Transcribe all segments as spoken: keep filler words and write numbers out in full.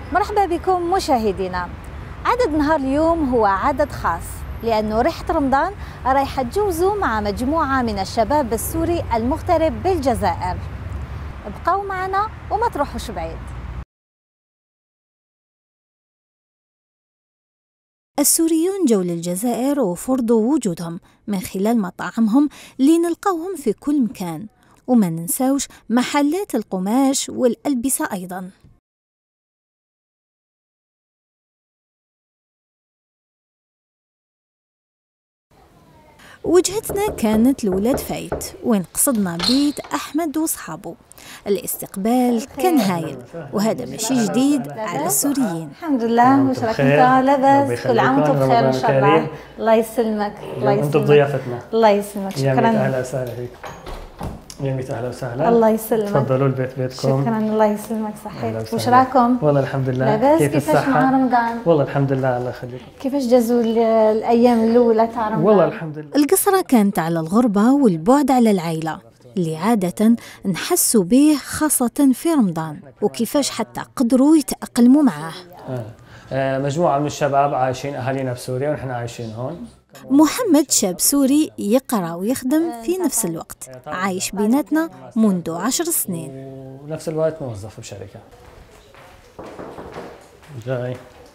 مرحبا بكم مشاهدينا. عدد نهار اليوم هو عدد خاص لأنه ريحة رمضان رايحة تجوزوا مع مجموعة من الشباب السوري المغترب بالجزائر. ابقوا معنا وما تروحوش بعيد. السوريون جو للجزائر وفرضوا وجودهم من خلال مطاعمهم اللي نلقاوهم في كل مكان، وما ننساوش محلات القماش والألبسة أيضاً. وجهتنا كانت لولاد فايت وين قصدنا بيت أحمد وصحابه. الاستقبال كان هايل وهذا ماشي جديد على السوريين. الحمد لله. واش راك انت لاباس؟ كل عام وانتم بخير ان شاء الله. الله يسلمك. الله يسلمك. انتم ضيافتنا. الله يسلمك. شكرا. اهلا وسهلا فيك. يا ميت اهلا وسهلا. الله يسلمك. تفضلوا البيت بيتكم. شكرا. الله يسلمك. صحيت. واش راكم؟ والله الحمد لله. لاباس؟ كيف كيفاش مع رمضان؟ والله الحمد لله. الله يخليكم. كيفاش جازوا الايام الاولى تاع رمضان؟ والله الحمد لله. القصره كانت على الغربه والبعد على العائله اللي عاده نحسوا به خاصه في رمضان، وكيفاش حتى قدروا يتاقلموا معاه. آه. آه مجموعه من الشباب عايشين اهالينا بسوريا ونحن عايشين هون. محمد شاب سوري يقرأ ويخدم في نفس الوقت، عايش بيناتنا منذ عشر سنين، ونفس الوقت موظف بشركة. جاي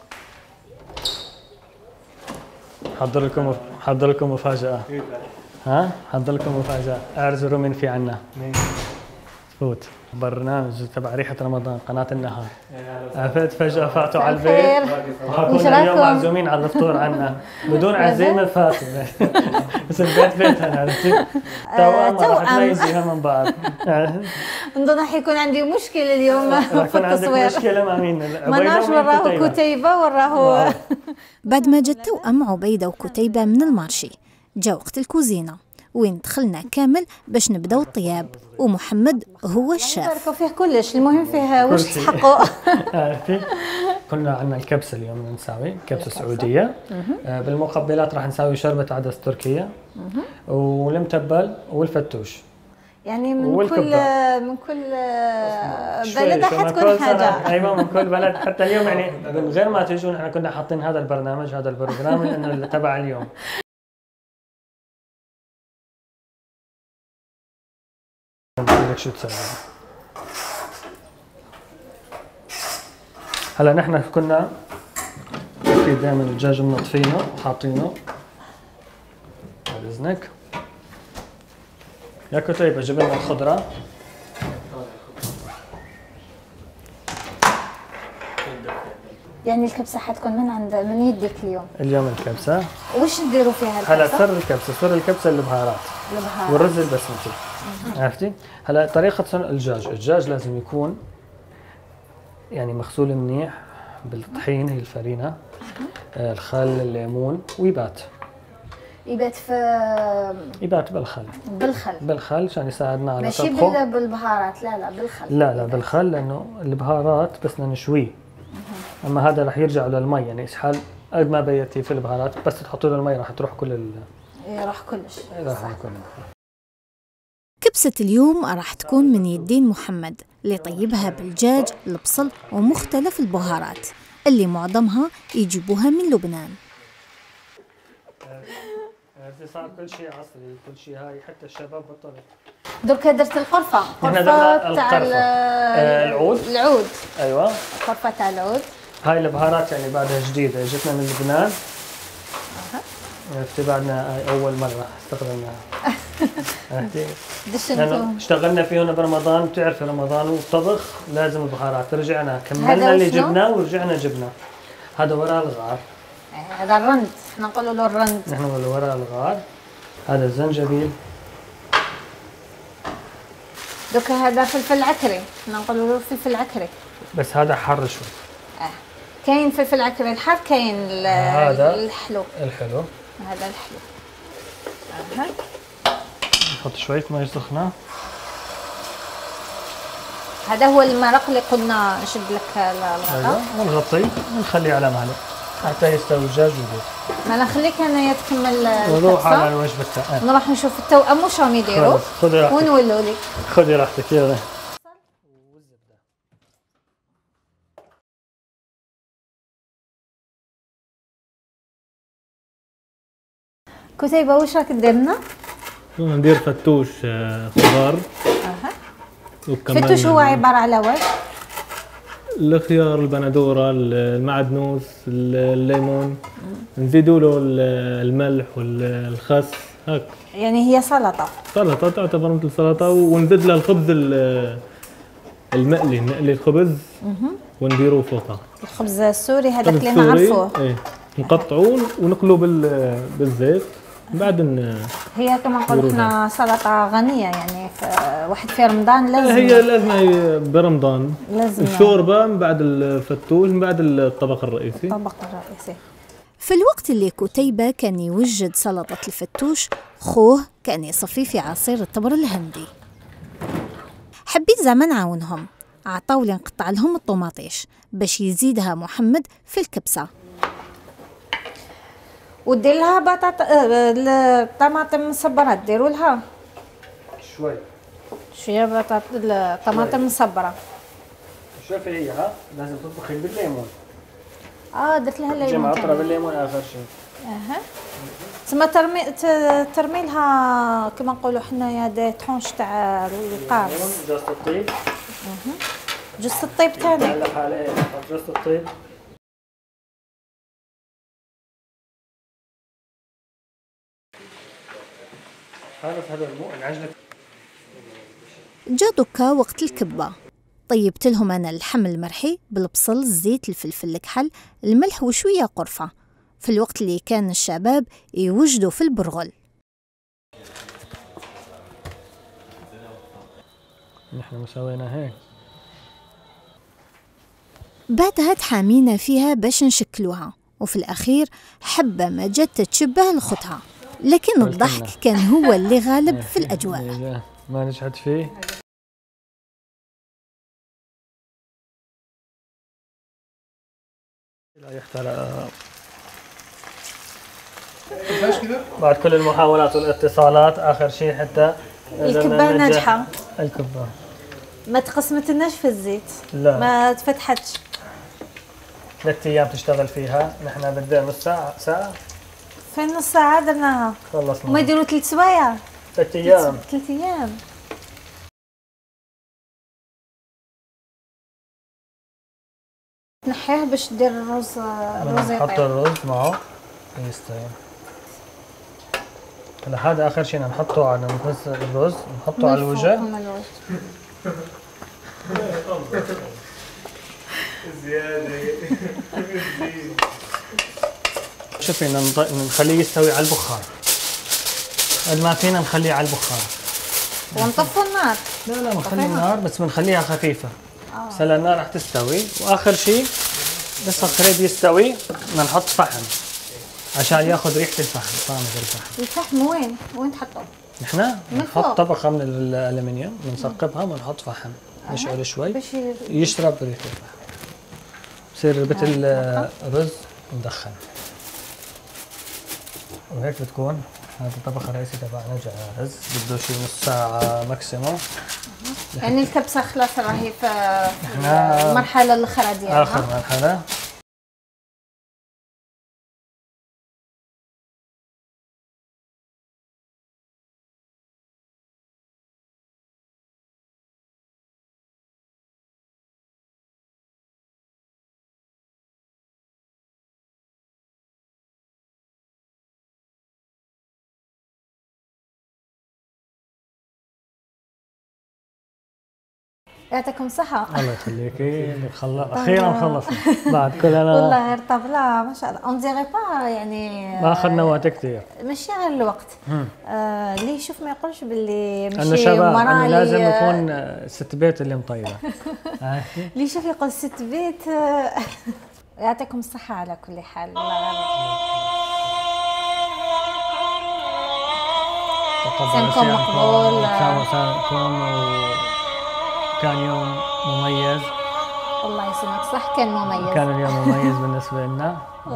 حضر لكم حضر لكم مفاجأة. ها حضر لكم مفاجأة. اعرزوا من في عنا فوت برنامج تبع ريحة رمضان قناة النهار. عرفت فجأة فاتوا على البيت وحكونا اليوم معزومين على الفطور عنا بدون عزيمة فاتوا. بس البيت بيتها. عرفتي؟ توأم راح تميزيها من بعض. نظن حيكون عندي مشكلة اليوم في التصوير. مشكلة مع مين؟ ما نعرفش وراه كتيبة وراه. بعد ما جت توأم عبيدة وكتيبة من المارشي، جا وقت الكوزينة وين دخلنا كامل باش نبداو الطياب، ومحمد هو الشاف. فيه كلش، المهم فيه واش تحقوا. عرفتي؟ كنا عندنا الكبسه اليوم نساوي كبسه سعوديه. آه بالمقبلات راح نساوي شوربه عدس تركيه والمتبل والفتوش. يعني من كل من كل بلد حتكون حاجه. ايوه من كل بلد. حتى اليوم يعني من غير ما تجوا نحن كنا حاطين هذا البرنامج هذا البروجرام انه تبع اليوم. شو تسوي هلا؟ نحن كنا في دائما الدجاج منطفينه وحاطينه. بعد اذنك يا كتيبه جيب لنا الخضره. يعني الكبسه حتكون من عند من يدك اليوم؟ اليوم الكبسه وش نديروا فيها الكبسه؟ هلا سر الكبسه سر الكبسه البهارات البهارات والرز البسمتي. عرفتي؟ هلا طريقه صنع الدجاج، الدجاج لازم يكون يعني مغسول منيح بالطحين هي الفرينه، آه الخل الليمون، ويبات يبات في يبات بالخل بالخل بالخل عشان يساعدنا على طبخه. ماشي بالبهارات. لا لا بالخل. لا لا بالخل لانه البهارات بس بدنا نشويه، اما هذا راح يرجع للمي يعني اسحال قد ما بيتي في البهارات بس تحطي له المي راح تروح كل ال راح كلش راح كل. كبسة اليوم راح تكون من يدين محمد اللي طيبها بالدجاج البصل ومختلف البهارات اللي معظمها يجيبوها من لبنان. صار كل شيء عصري كل شيء هاي حتى الشباب بطلوا. دركا درت القرفة قرفة تاع العود العود ايوه قرفة تاع العود. هاي البهارات يعني بعدها جديدة جتنا من لبنان. عرفتي بعدنا اول مرة استخدمناها. عرفتي؟ لأنه اشتغلنا فيه هنا برمضان. بتعرفي رمضان والطبخ لازم البهارات. رجعنا كملنا اللي جبناه ورجعنا جبنا. هذا وراء الغار. هذا الرند احنا نقولوا له الرند. نحن نقول له وراء الغار. هذا الزنجبيل. دوكا هذا فلفل عكري احنا نقولوا له فلفل عكري بس هذا حر شوي. اه كاين فلفل عكري الحار كاين هذا الحلو الحلو هذا الحلو. اها نحط شوية مي سخنة. هذا هو المرق اللي قلنا نشد لك الغطاء. ايوه ونغطيه ونخليه على مهله حتى يستوي الدجاج ويذوب. ما نخليك انايا تكمل نروح على الوجبة الثانية. نروح نشوف التوأم واش راهم يديروا ونولوا لك. خذي راحتك يلا. كتيبة وش راك تدير لنا؟ ندير فتوش خضار. اها. وكمان فتوش هو عبارة على واش؟ الخيار، البندورة، المعدنوس، الليمون، نزيدوا له الملح والخس هاك. يعني هي سلطة. سلطة تعتبر مثل سلطة، ونزيد لها الخبز المقلي، نقلي الخبز ونديروه فوقها. الخبز السوري هذاك اللي نعرفوه. ايه نقطعوه ونقلوه بالزيت بعد. هي كما نقولوا احنا سلطة غنية، يعني في واحد في رمضان لازم. هي لازم هي برمضان لازم الشوربة من بعد الفتوش من بعد الطبق الرئيسي. الطبق الرئيسي. في الوقت اللي كتيبة كان يوجد سلطة الفتوش، خوه كان يصفي في عصير التمر الهندي. حبيت زعما نعاونهم، عطاولي نقطع لهم الطوماطيش باش يزيدها محمد في الكبسة. ودير لها بطاطا الطماطم مصبرة، ديروا لها شوي شويه بطاطا الطماطم مصبرة. شوفي هي ها لازم تطبخي بالليمون. اه درت لها الليمون. جمع اطرى بالليمون اخر شيء. اها. تسمى ترمي ترمي لها كما نقولوا حنايا دي طونش تاع القارص. جوز الطيب. اها. جوز الطيب ثاني. نعلق عليه جوز الطيب. هذا هذا المو العجلة. جا دوكا وقت الكبة، طيبت لهم أنا اللحم المرحي بالبصل، الزيت، الفلفل الكحل، الملح وشوية قرفة، في الوقت اللي كان الشباب يوجدوا في البرغل. نحن مسوينا هيك. بعدها تحامينا فيها باش نشكلوها، وفي الأخير حبة ما جت تشبه لخوتها، لكن الضحك كان هو اللي غالب في الأجواء. ما نجحت فيه. لا يحترق. بعد كل المحاولات والاتصالات آخر شيء حتى الكبة ناجحة. الكبة ما تقسمتلناش في الزيت. لا ما تفتحتش. ثلاث أيام تشتغل فيها، نحن بدنا نص ساعة ساعة. في نص ساعة درناها. خلصنا. وما يديروا ثلاث سوايع. ثلاث أيام. ثلاث أيام. نحيه باش دير الرز. الرز يطيب. نحط الرز معه يستوي. هلا هذا آخر شيء نحطه على نفس الرز، نحطه على الوجه. زيادة. شوفي نخليه يستوي على البخار. قد ما فينا نخليه على البخار. ونطفوا النار. لا لا بنخلي النار بس بنخليها خفيفة. اه. هلا النار رح تستوي، وآخر شيء بس قريب يستوي بدنا نحط فحم عشان ياخذ ريحة الفحم، طعمة الفحم. الفحم وين؟ وين تحطه؟ نحن بنحط طبقة من الألمنيوم بنثقبها ونحط فحم، نشعل شوي يشرب ريحة الفحم. بصير مثل رز مدخن. وهيك بتكون هذا الطبق الرئيسي تبعنا جاهز، بده شي نص ساعة ماكسيموم. يعني الكبسة خلاص راهي في المرحلة الأخرى ديالها. آخر مرحلة. يعطيكم الصحة. الله يخليكي. خلص أخيرا خلصنا بعد كل أنا. والله غير طبلة ما شاء الله. اون ديغي با يعني. ما أخذنا وقت كثير. ماشي غير الوقت. آه اللي يشوف ما يقولش باللي ماشي. أنا شباب أنا لازم يكون ست بيت اللي مطيبة. اللي يشوف يقول ست بيت. يعطيكم الصحة على كل حال. سنكون مقبول. كان يوم مميز. الله يسلمك صح كان مميز. كان اليوم مميز بالنسبة لنا.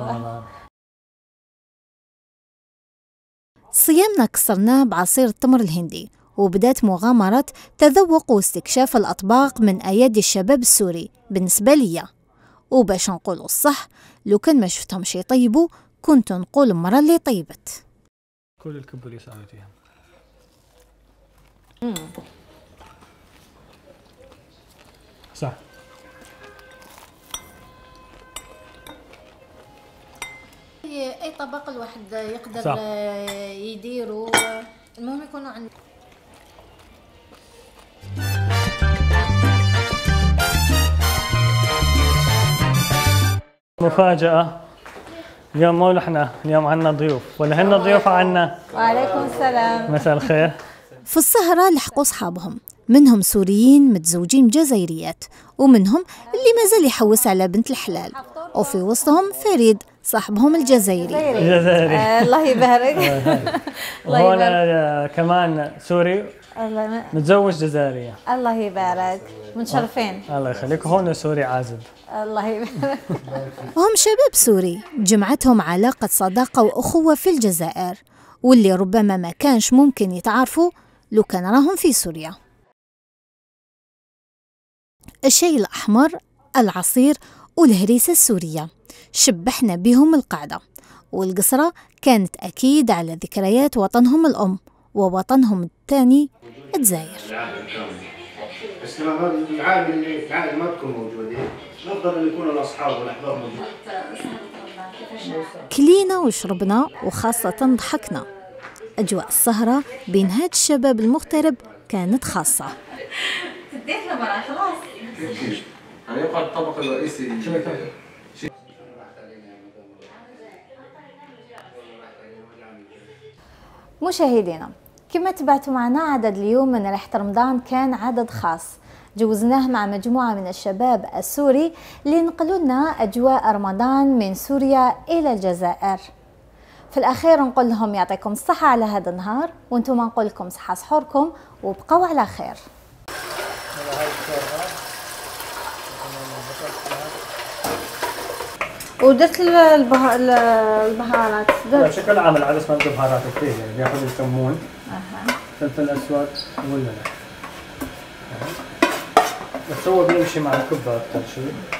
صيامنا كسرناه بعصير التمر الهندي، وبدات مغامرة تذوق واستكشاف الأطباق من أيادي الشباب السوري بالنسبة لي. وباش نقولوا الصح، لو كان ما شفتهمش يطيبوا كنت نقول المرة اللي طيبت. كل الكب اللي سويتيها. صح. اي طبق الواحد يقدر صح. يديره، المهم يكونوا عنده. مفاجأة، اليوم مو نحن، اليوم عنا ضيوف ولا هن ضيوف عنا. وعليكم السلام. مساء الخير. في السهرة لحقوا أصحابهم، منهم سوريين متزوجين بجزائريات، ومنهم اللي مازال يحوس على بنت الحلال، وفي وسطهم فريد صاحبهم الجزائري. الجزائري. آه الله يبارك. الله وهون يبارك. كمان سوري الله متزوج جزائرية. الله يبارك، متشرفين. الله يخليك. هون سوري عازب. الله يبارك. وهم شباب سوري جمعتهم علاقة صداقة وأخوة في الجزائر، واللي ربما ما كانش ممكن يتعارفوا لو كان راهم في سوريا. الشاي الأحمر، العصير والهريسة السورية شبحنا بهم القعدة، والقصرة كانت أكيد على ذكريات وطنهم الأم ووطنهم الثاني الجزائر. بس لما العالم اللي العالم ما تكون موجودين نفضل ان يكونوا الاصحاب والاحباب موجودين. كلينا وشربنا وخاصة ضحكنا. أجواء السهرة بين هاد الشباب المغترب كانت خاصة. تديك لما خلاص. يعني يبقى الطبق الرئيسي. مشاهدينا، كما تبعتوا معنا عدد اليوم من ريحة رمضان كان عدد خاص جوزناه مع مجموعة من الشباب السوري اللي نقلوا لنا أجواء رمضان من سوريا إلى الجزائر. في الأخير نقول لهم يعطيكم الصحة على هذا النهار، وانتم نقول لكم صحة سحوركم وبقوا على خير. ودرت البه... البهارات درت بشكل عام العدس ما عنده بهارات كثير، يعني بياخذ الكمون، اها، فلفل اسود والملح، بس هو بيمشي مع الكبه اكثر شيء.